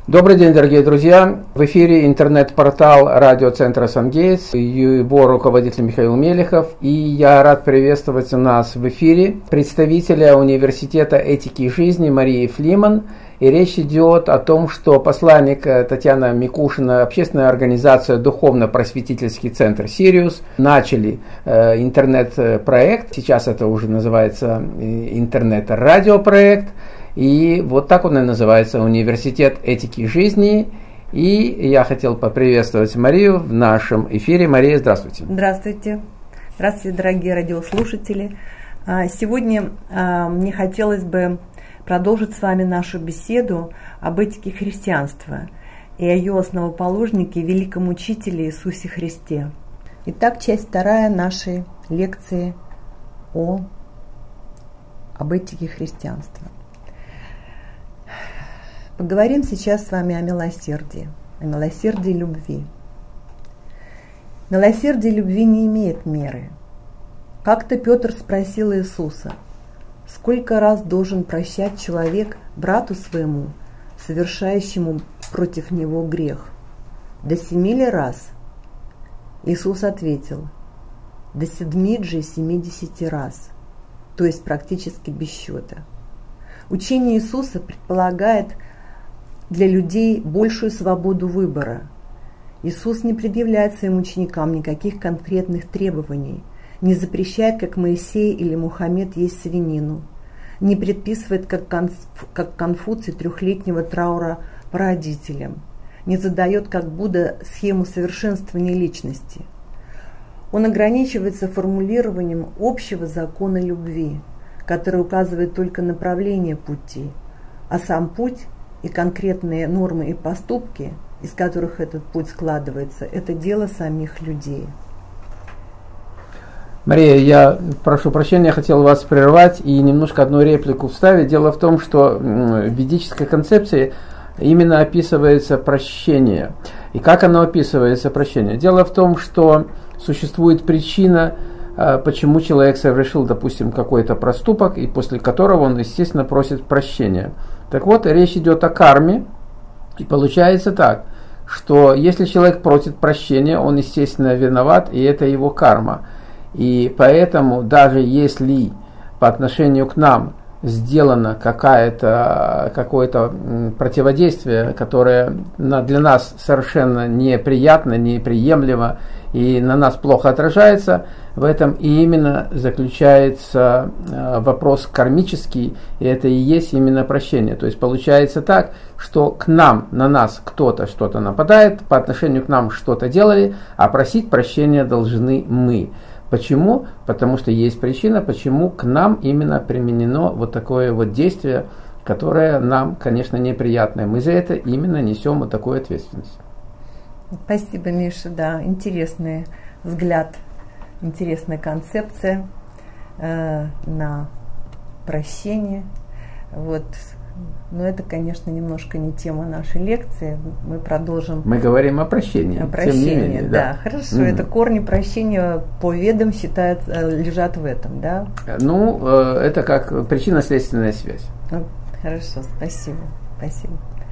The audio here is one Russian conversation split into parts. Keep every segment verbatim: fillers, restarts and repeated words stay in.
Добрый день, дорогие друзья! В эфире интернет-портал радиоцентра «Сангейтс», его руководитель Михаил Мелехов, и я рад приветствовать у нас в эфире представителя Университета этики и жизни Марии Флиман. И речь идет о том, что посланник Татьяна Микушина, общественная организация «Духовно-просветительский центр Сириус» начали э, интернет-проект, сейчас это уже называется интернет-радиопроект. И вот так он и называется, Университет этики и жизни. И я хотел поприветствовать Марию в нашем эфире. Мария, здравствуйте. Здравствуйте. Здравствуйте, дорогие радиослушатели. Сегодня мне хотелось бы продолжить с вами нашу беседу об этике христианства и о ее основоположнике, великом учителе Иисусе Христе. Итак, часть вторая нашей лекции о, об этике христианства. Поговорим сейчас с вами о милосердии, о милосердии любви. Милосердие любви не имеет меры. Как-то Петр спросил Иисуса, сколько раз должен прощать человек брату своему, совершающему против него грех? До семи ли раз? Иисус ответил, до седьми же семидесяти раз, то есть практически без счета. Учение Иисуса предполагает для людей большую свободу выбора. Иисус не предъявляет своим ученикам никаких конкретных требований, не запрещает, как Моисей или Мухаммед, есть свинину, не предписывает, как, Конф, как Конфуций, трехлетнего траура по родителям, не задает, как Будда, схему совершенствования личности. Он ограничивается формулированием общего закона любви, который указывает только направление пути, а сам путь и конкретные нормы и поступки, из которых этот путь складывается, это дело самих людей. Мария, я прошу прощения, хотел вас прервать и немножко одну реплику вставить. Дело в том, что в ведической концепции именно описывается прощение. И как оно описывается, прощение? Дело в том, что существует причина, почему человек совершил, допустим, какой-то проступок, и после которого он, естественно, просит прощения. Так вот, речь идет о карме, и получается так, что если человек просит прощения, он, естественно, виноват, и это его карма. И поэтому, даже если по отношению к нам сделано какое-то, какое-то противодействие, которое для нас совершенно неприятно, неприемлемо, и на нас плохо отражается, в этом и именно заключается вопрос кармический, и это и есть именно прощение. То есть получается так, что к нам, на нас кто-то что-то нападает, по отношению к нам что-то делали, а просить прощения должны мы. Почему? Потому что есть причина, почему к нам именно применено вот такое вот действие, которое нам, конечно, неприятное. Мы за это именно несем вот такую ответственность. Спасибо, Миша, да, интересный взгляд, интересная концепция э, на прощение. Вот. Но это, конечно, немножко не тема нашей лекции. Мы продолжим. Мы говорим о прощении. О прощении, тем не менее, да. да. Хорошо. Mm-hmm. Это корни прощения по ведам считают, лежат в этом, да? Ну, это как причинно-следственная связь. Хорошо, спасибо. Спасибо.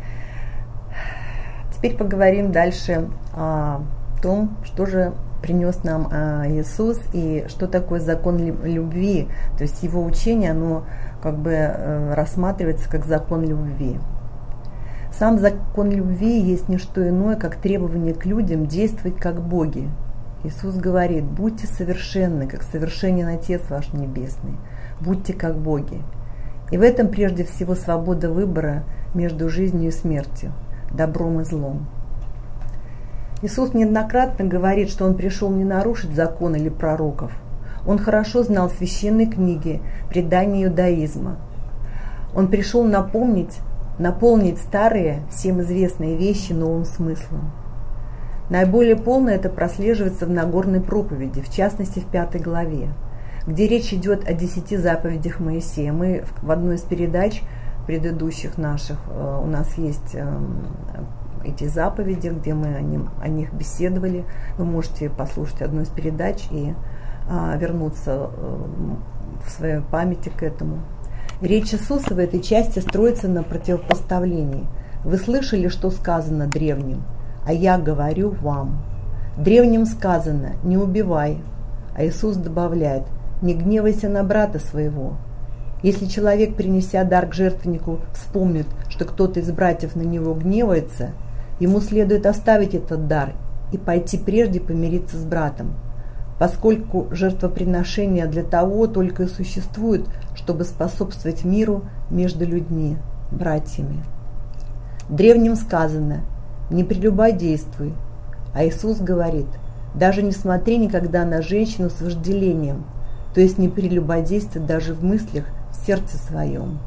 Теперь поговорим дальше о том, что же принес нам Иисус и что такое закон любви. То есть его учение, оно как бы рассматривается как закон любви. Сам закон любви есть не что иное, как требование к людям действовать как боги. Иисус говорит: будьте совершенны, как совершенен Отец ваш Небесный. Будьте как боги. И в этом прежде всего свобода выбора между жизнью и смертью, добром и злом. Иисус неоднократно говорит, что Он пришел не нарушить закон или пророков. Он хорошо знал священные книги, предания иудаизма. Он пришел напомнить, наполнить старые, всем известные вещи новым смыслом. Наиболее полно это прослеживается в Нагорной проповеди, в частности в пятой главе, где речь идет о десяти заповедях Моисея. Мы в одной из передач предыдущих наших, у нас есть эти заповеди, где мы о, ним, о них беседовали. Вы можете послушать одну из передач и а, вернуться в своей памяти к этому. Речь Иисуса в этой части строится на противопоставлении Вы слышали, что сказано древним, а я говорю вам. Древним сказано: не убивай. А Иисус добавляет: не гневайся на брата своего. Если человек, принеся дар к жертвеннику, вспомнит, что кто-то из братьев на него гневается, ему следует оставить этот дар и пойти прежде помириться с братом, поскольку жертвоприношение для того только и существует, чтобы способствовать миру между людьми, братьями. Древним сказано: не прелюбодействуй, а Иисус говорит: даже не смотри никогда на женщину с вожделением, то есть не прелюбодействуй даже в мыслях, в сердце своем.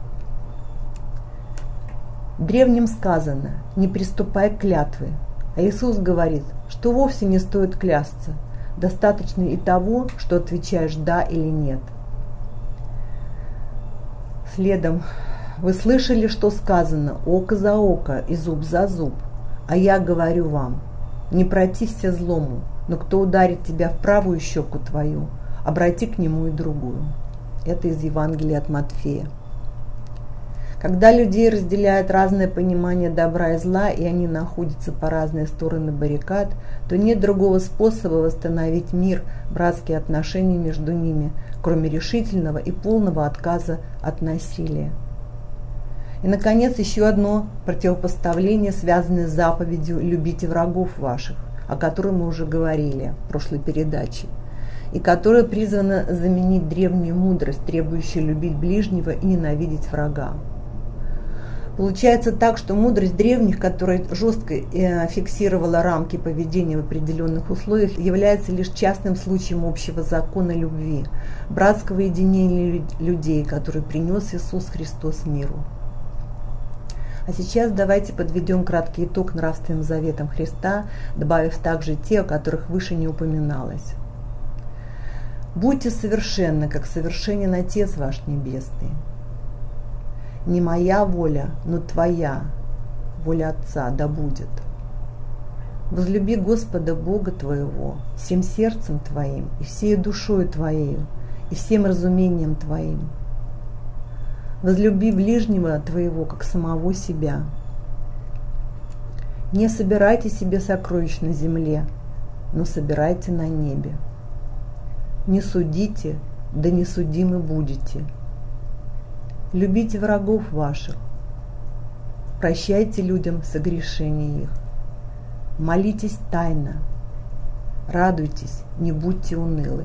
Древним сказано: не приступай к клятве, а Иисус говорит, что вовсе не стоит клясться, достаточно и того, что отвечаешь «да» или «нет». Следом: вы слышали, что сказано: око за око и зуб за зуб, а я говорю вам: не протився злому, но кто ударит тебя в правую щеку твою, обрати к нему и другую. Это из Евангелия от Матфея. Когда людей разделяют разное понимание добра и зла, и они находятся по разные стороны баррикад, то нет другого способа восстановить мир, братские отношения между ними, кроме решительного и полного отказа от насилия. И, наконец, еще одно противопоставление, связанное с заповедью «любите врагов ваших», о которой мы уже говорили в прошлой передаче, и которая призвана заменить древнюю мудрость, требующую любить ближнего и ненавидеть врага. Получается так, что мудрость древних, которая жестко фиксировала рамки поведения в определенных условиях, является лишь частным случаем общего закона любви, братского единения людей, который принес Иисус Христос миру. А сейчас давайте подведем краткий итог нравственным заветам Христа, добавив также те, о которых выше не упоминалось. «Будьте совершенны, как совершенен Отец ваш Небесный. Не моя воля, но твоя воля Отца да будет. Возлюби Господа Бога твоего всем сердцем твоим и всей душою твоею и всем разумением твоим. Возлюби ближнего твоего, как самого себя. Не собирайте себе сокровищ на земле, но собирайте на небе. Не судите, да не судимы будете. Любите врагов ваших, прощайте людям согрешения их, молитесь тайно, радуйтесь, не будьте унылы».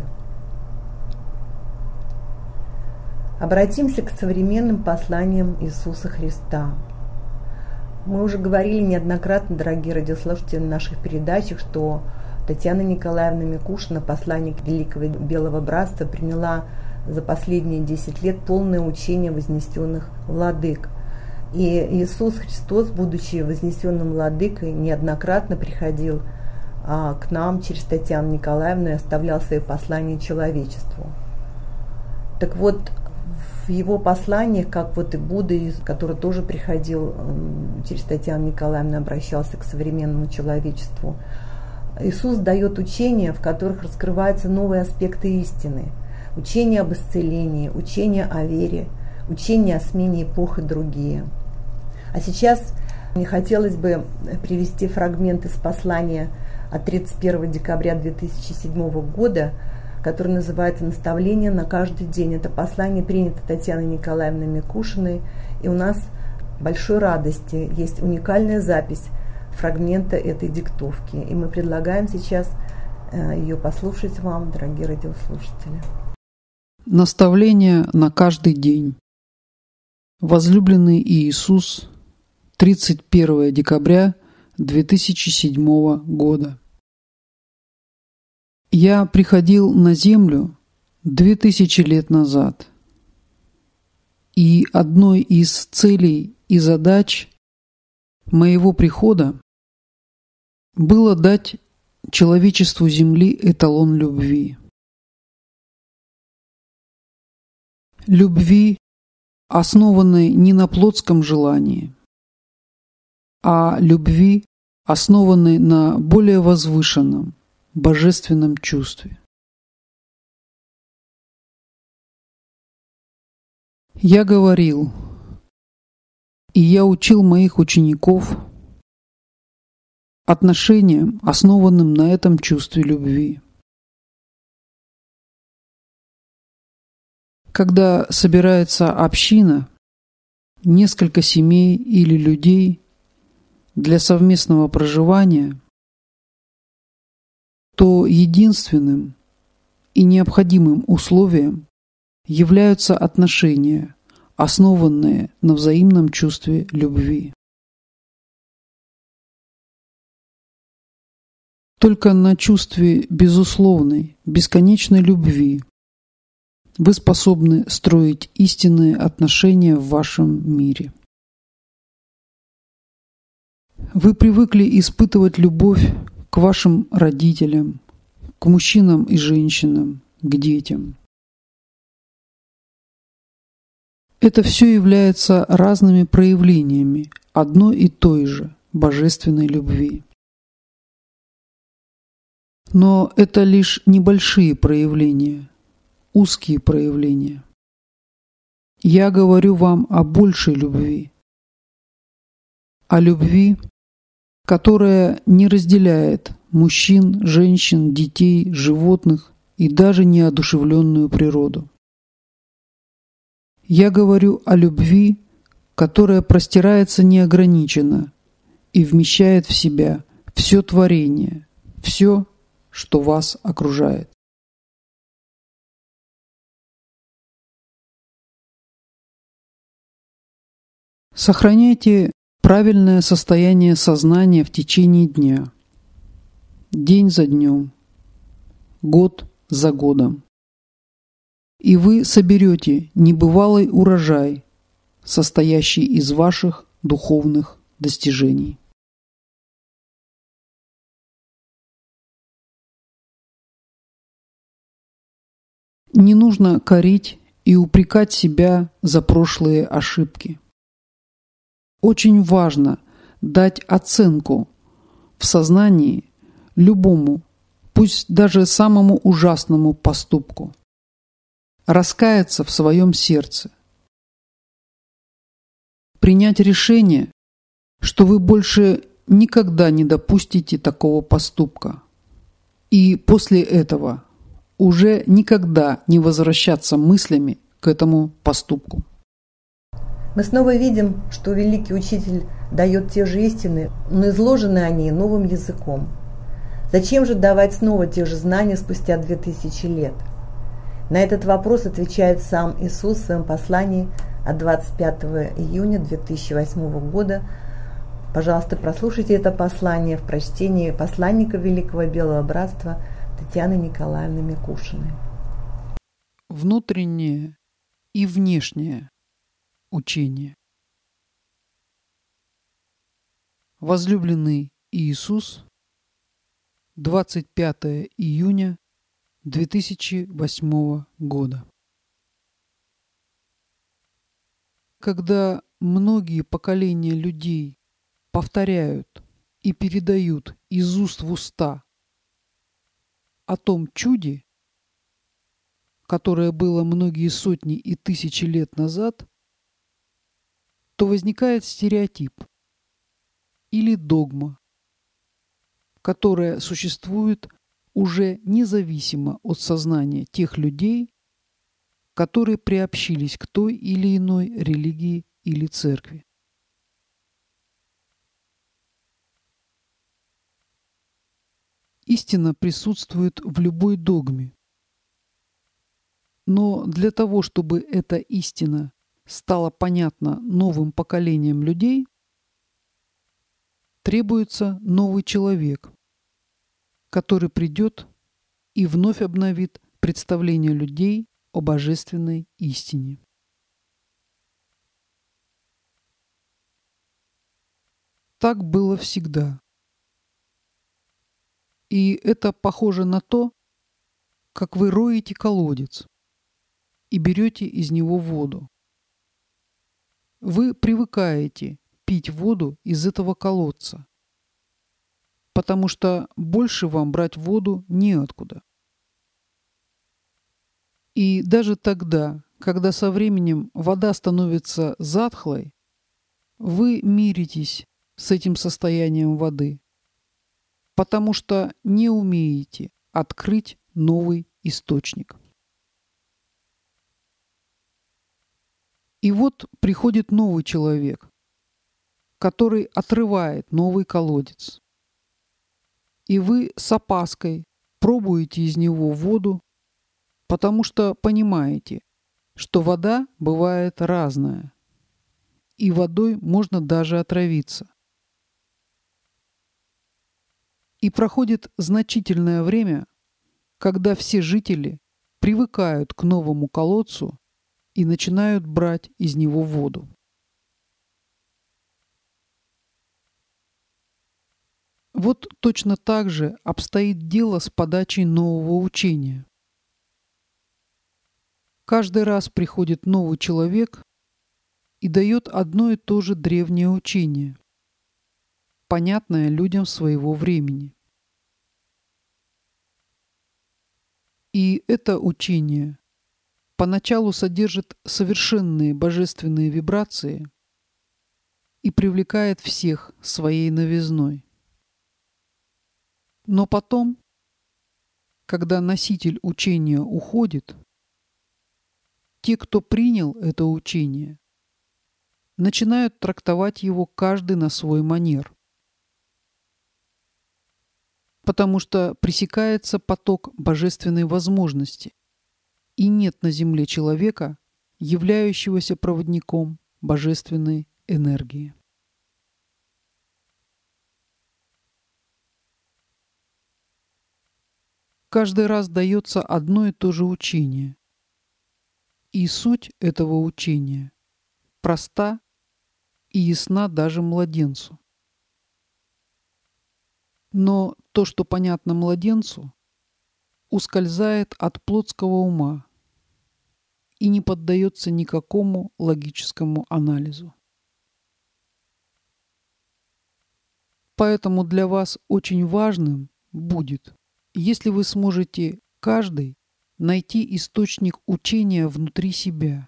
Обратимся к современным посланиям Иисуса Христа. Мы уже говорили неоднократно, дорогие радиослушатели, в наших передачах, что Татьяна Николаевна Микушина, посланник Великого Белого Братства, приняла за последние десять лет полное учение вознесенных владык. И Иисус Христос, будучи вознесенным владыкой, неоднократно приходил а, к нам через Татьяну Николаевну и оставлял свои послания человечеству. Так вот, в его посланиях, как вот и Будда, который тоже приходил через Татьяну Николаевну, обращался к современному человечеству, Иисус дает учения, в которых раскрываются новые аспекты истины. Учение об исцелении, учение о вере, учение о смене эпох и другие. А сейчас мне хотелось бы привести фрагмент из послания от тридцать первого декабря две тысячи седьмого года, которое называется «Наставление на каждый день». Это послание принято Татьяной Николаевной Микушиной, и у нас к большой радости есть уникальная запись фрагмента этой диктовки. И мы предлагаем сейчас ее послушать вам, дорогие радиослушатели. Наставление на каждый день. Возлюбленный Иисус, тридцать первого декабря две тысячи седьмого года. Я приходил на землю две тысячи лет назад, и одной из целей и задач моего прихода было дать человечеству Земли эталон любви. Любви, основанной не на плотском желании, а любви, основанной на более возвышенном, божественном чувстве. Я говорил: И я учил моих учеников отношениям, основанным на этом чувстве любви. Когда собирается община, несколько семей или людей для совместного проживания, то единственным и необходимым условием являются отношения, основанные на взаимном чувстве любви. Только на чувстве безусловной, бесконечной любви вы способны строить истинные отношения в вашем мире. Вы привыкли испытывать любовь к вашим родителям, к мужчинам и женщинам, к детям. Это все является разными проявлениями одной и той же божественной любви. Но это лишь небольшие проявления, узкие проявления. Я говорю вам о большей любви, о любви, которая не разделяет мужчин, женщин, детей, животных и даже неодушевленную природу. Я говорю о любви, которая простирается неограниченно и вмещает в себя все творение, все, что вас окружает. Сохраняйте правильное состояние сознания в течение дня, день за днем, год за годом. И вы соберете небывалый урожай, состоящий из ваших духовных достижений. Не нужно корить и упрекать себя за прошлые ошибки. Очень важно дать оценку в сознании любому, пусть даже самому ужасному поступку. Раскаяться в своем сердце. Принять решение, что вы больше никогда не допустите такого поступка. И после этого уже никогда не возвращаться мыслями к этому поступку. Мы снова видим, что великий учитель дает те же истины, но изложены они новым языком. Зачем же давать снова те же знания спустя две тысячи лет? На этот вопрос отвечает сам Иисус в своем послании от двадцать пятого июня две тысячи восьмого года. Пожалуйста, прослушайте это послание в прочтении посланника Великого Белого Братства Татьяны Николаевны Микушиной. Внутреннее и внешнее учение. Возлюбленный Иисус, двадцать пятого июня две тысячи восьмого года. Когда многие поколения людей повторяют и передают из уст в уста о том чуде, которое было многие сотни и тысячи лет назад, то возникает стереотип или догма, которая существует уже независимо от сознания тех людей, которые приобщились к той или иной религии или церкви. Истина присутствует в любой догме. Но для того, чтобы эта истина стала понятна новым поколениям людей, требуется новый человек, который придет и вновь обновит представление людей о божественной истине. Так было всегда. И это похоже на то, как вы роете колодец и берете из него воду. Вы привыкаете пить воду из этого колодца, потому что больше вам брать воду неоткуда. И даже тогда, когда со временем вода становится затхлой, вы миритесь с этим состоянием воды, потому что не умеете открыть новый источник. И вот приходит новый человек, который отрывает новый колодец. И вы с опаской пробуете из него воду, потому что понимаете, что вода бывает разная, и водой можно даже отравиться. И проходит значительное время, когда все жители привыкают к новому колодцу и начинают брать из него воду. Вот точно так же обстоит дело с подачей нового учения. Каждый раз приходит новый человек и дает одно и то же древнее учение, понятное людям своего времени. И это учение поначалу содержит совершенные божественные вибрации и привлекает всех своей новизной. Но потом, когда носитель учения уходит, те, кто принял это учение, начинают трактовать его каждый на свой манер, потому что пресекается поток божественной возможности, и нет на земле человека, являющегося проводником божественной энергии. Каждый раз дается одно и то же учение. И суть этого учения проста и ясна даже младенцу. Но то, что понятно младенцу, ускользает от плотского ума и не поддается никакому логическому анализу. Поэтому для вас очень важным будет, если вы сможете каждый найти источник учения внутри себя.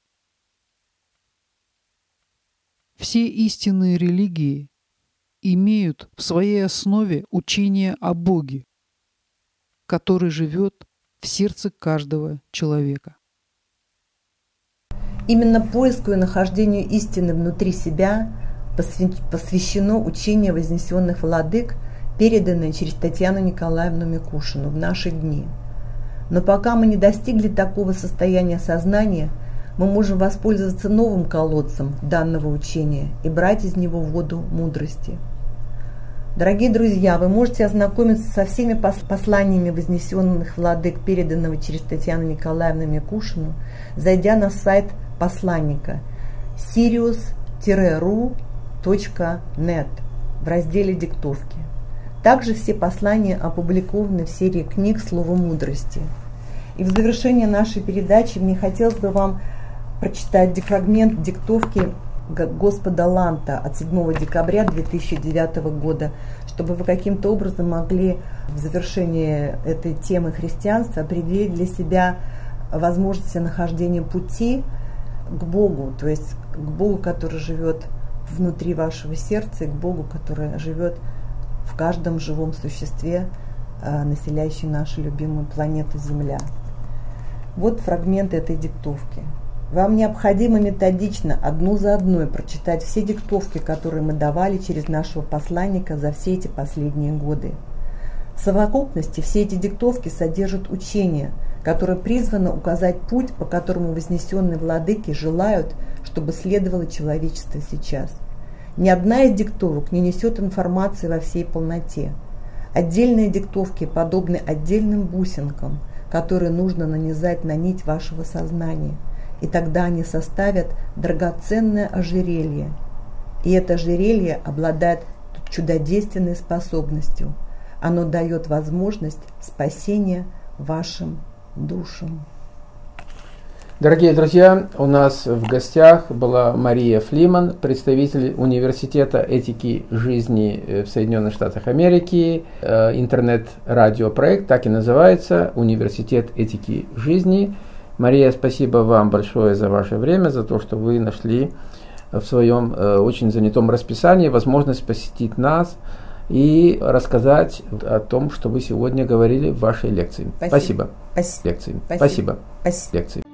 Все истинные религии имеют в своей основе учение о Боге, который живет в сердце каждого человека. Именно поиску и нахождению истины внутри себя посвящено учение вознесенных владык, переданное через Татьяну Николаевну Микушину в наши дни. Но пока мы не достигли такого состояния сознания, мы можем воспользоваться новым колодцем данного учения и брать из него воду мудрости. Дорогие друзья, вы можете ознакомиться со всеми посланиями вознесенных владык, переданного через Татьяну Николаевну Микушину, зайдя на сайт посланника сириус ру точка нет в разделе «Диктовки». Также все послания опубликованы в серии книг «Слово мудрости». И в завершение нашей передачи мне хотелось бы вам прочитать фрагмент диктовки Господа Ланта от седьмого декабря две тысячи девятого года, чтобы вы каким-то образом могли в завершении этой темы христианства определить для себя возможности нахождения пути к Богу, то есть к Богу, который живет внутри вашего сердца, и к Богу, который живет в каждом живом существе, населяющем нашу любимую планету Земля. Вот фрагмент этой диктовки. Вам необходимо методично, одну за одной, прочитать все диктовки, которые мы давали через нашего посланника за все эти последние годы. В совокупности все эти диктовки содержат учение, которое призвано указать путь, по которому вознесенные владыки желают, чтобы следовало человечество сейчас. Ни одна из диктовок не несет информации во всей полноте. Отдельные диктовки подобны отдельным бусинкам, которые нужно нанизать на нить вашего сознания, и тогда они составят драгоценное ожерелье. И это ожерелье обладает чудодейственной способностью. Оно дает возможность спасения вашим душам. Дорогие друзья, у нас в гостях была Мария Флиман, представитель Университета этики жизни в Соединенных Штатах Америки. Интернет-радиопроект так и называется «Университет этики жизни». Мария, спасибо вам большое за ваше время, за то, что вы нашли в своем очень занятом расписании возможность посетить нас и рассказать о том, что вы сегодня говорили в вашей лекции. Спасибо. Спасибо. Лекции. Спасибо. Спасибо. Спасибо. Лекции.